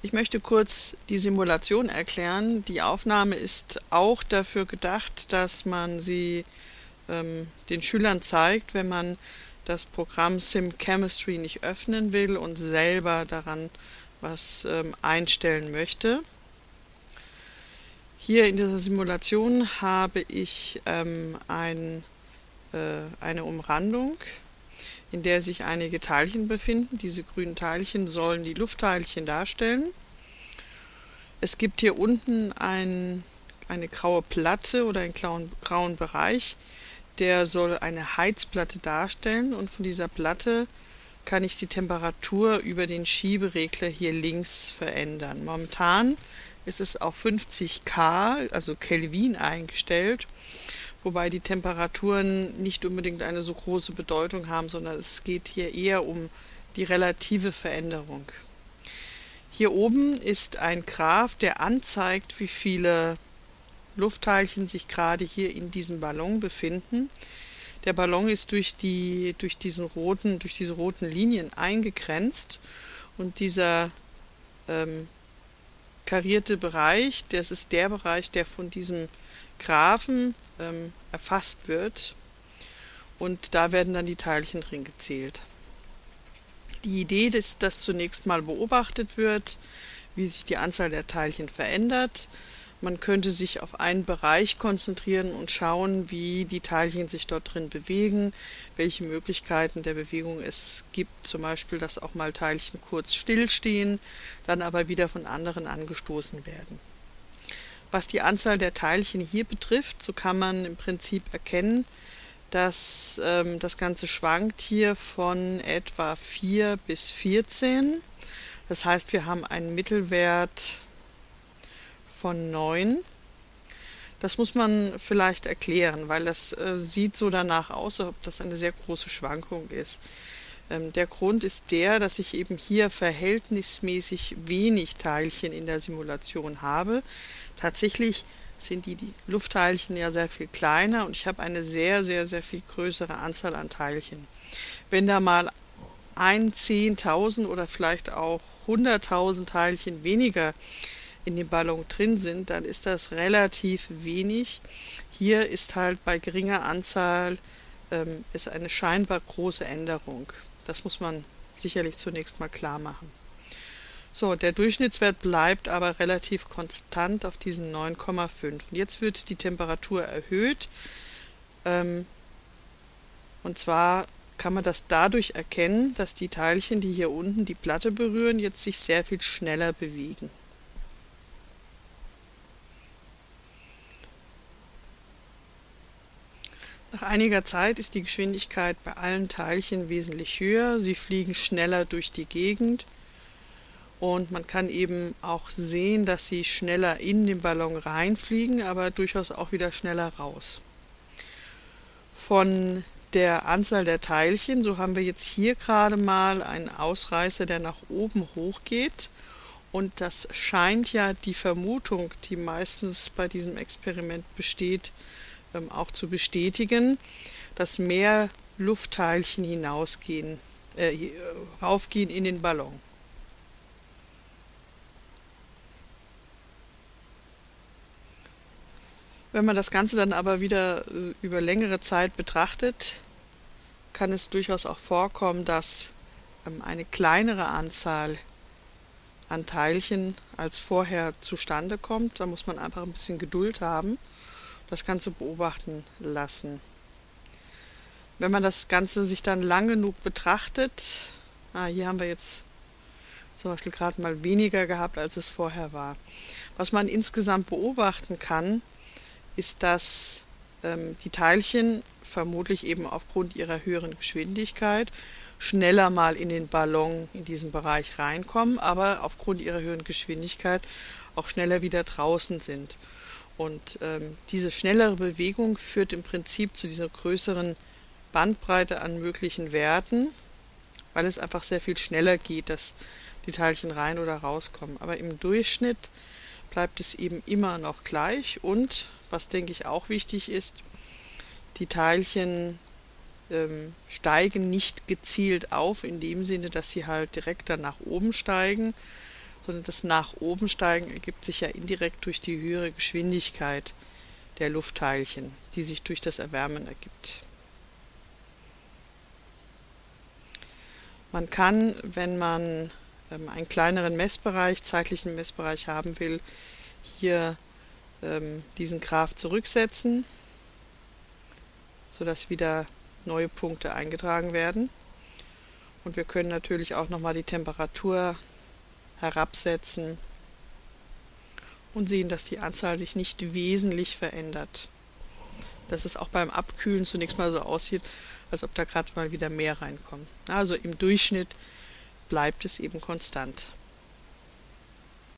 Ich möchte kurz die Simulation erklären. Die Aufnahme ist auch dafür gedacht, dass man sie den Schülern zeigt, wenn man das Programm SimChemistry nicht öffnen will und selber daran was einstellen möchte. Hier in dieser Simulation habe ich eine Umrandung, in der sich einige Teilchen befinden. Diese grünen Teilchen sollen die Luftteilchen darstellen. Es gibt hier unten eine graue Platte oder einen grauen Bereich, der soll eine Heizplatte darstellen, und von dieser Platte kann ich die Temperatur über den Schieberegler hier links verändern. Momentan ist es auf 50 K, also Kelvin, eingestellt, wobei die Temperaturen nicht unbedingt eine so große Bedeutung haben, sondern es geht hier eher um die relative Veränderung. Hier oben ist ein Graph, der anzeigt, wie viele Luftteilchen sich gerade hier in diesem Ballon befinden. Der Ballon ist durch diese roten Linien eingegrenzt, und dieser karierte Bereich, das ist der Bereich, der von diesem Graphen erfasst wird, und da werden dann die Teilchen drin gezählt. Die Idee ist, dass zunächst mal beobachtet wird, wie sich die Anzahl der Teilchen verändert. Man könnte sich auf einen Bereich konzentrieren und schauen, wie die Teilchen sich dort drin bewegen, welche Möglichkeiten der Bewegung es gibt, zum Beispiel, dass auch mal Teilchen kurz stillstehen, dann aber wieder von anderen angestoßen werden. Was die Anzahl der Teilchen hier betrifft, so kann man im Prinzip erkennen, dass das Ganze schwankt hier von etwa 4 bis 14. Das heißt, wir haben einen Mittelwert von 9. Das muss man vielleicht erklären, weil das sieht so danach aus, als ob das eine sehr große Schwankung ist. Der Grund ist der, dass ich eben hier verhältnismäßig wenig Teilchen in der Simulation habe. Tatsächlich sind die Luftteilchen ja sehr viel kleiner, und ich habe eine sehr viel größere Anzahl an Teilchen. Wenn da mal 10.000 oder vielleicht auch 100.000 Teilchen weniger in dem Ballon drin sind, dann ist das relativ wenig. Hier ist halt bei geringer Anzahl ist eine scheinbar große Änderung. Das muss man sicherlich zunächst mal klar machen. So, der Durchschnittswert bleibt aber relativ konstant auf diesen 9,5. Jetzt wird die Temperatur erhöht, und zwar kann man das dadurch erkennen, dass die Teilchen, die hier unten die Platte berühren, jetzt sich sehr viel schneller bewegen. Nach einiger Zeit ist die Geschwindigkeit bei allen Teilchen wesentlich höher. Sie fliegen schneller durch die Gegend, und man kann eben auch sehen, dass sie schneller in den Ballon reinfliegen, aber durchaus auch wieder schneller raus. Von der Anzahl der Teilchen, so haben wir jetzt hier gerade mal einen Ausreißer, der nach oben hochgeht, und das scheint ja die Vermutung, die meistens bei diesem Experiment besteht, auch zu bestätigen, dass mehr Luftteilchen raufgehen in den Ballon. Wenn man das Ganze dann aber wieder über längere Zeit betrachtet, kann es durchaus auch vorkommen, dass eine kleinere Anzahl an Teilchen als vorher zustande kommt. Da muss man einfach ein bisschen Geduld haben, das Ganze beobachten lassen. Wenn man das Ganze sich dann lang genug betrachtet, hier haben wir jetzt zum Beispiel gerade mal weniger gehabt, als es vorher war. Was man insgesamt beobachten kann, ist, dass die Teilchen vermutlich eben aufgrund ihrer höheren Geschwindigkeit schneller mal in den Ballon, in diesen Bereich reinkommen, aber aufgrund ihrer höheren Geschwindigkeit auch schneller wieder draußen sind. Und diese schnellere Bewegung führt im Prinzip zu dieser größeren Bandbreite an möglichen Werten, weil es einfach sehr viel schneller geht, dass die Teilchen rein oder rauskommen. Aber im Durchschnitt bleibt es eben immer noch gleich, und was denke ich auch wichtig ist, die Teilchen steigen nicht gezielt auf, in dem Sinne, dass sie halt direkt dann nach oben steigen, sondern das nach oben steigen ergibt sich ja indirekt durch die höhere Geschwindigkeit der Luftteilchen, die sich durch das Erwärmen ergibt. Man kann, wenn man einen kleineren Messbereich, zeitlichen Messbereich haben will, hier diesen Graph zurücksetzen, sodass wieder neue Punkte eingetragen werden. Und wir können natürlich auch nochmal die Temperatur herabsetzen und sehen, dass die Anzahl sich nicht wesentlich verändert. Dass es auch beim Abkühlen zunächst mal so aussieht, als ob da gerade mal wieder mehr reinkommt. Also im Durchschnitt bleibt es eben konstant.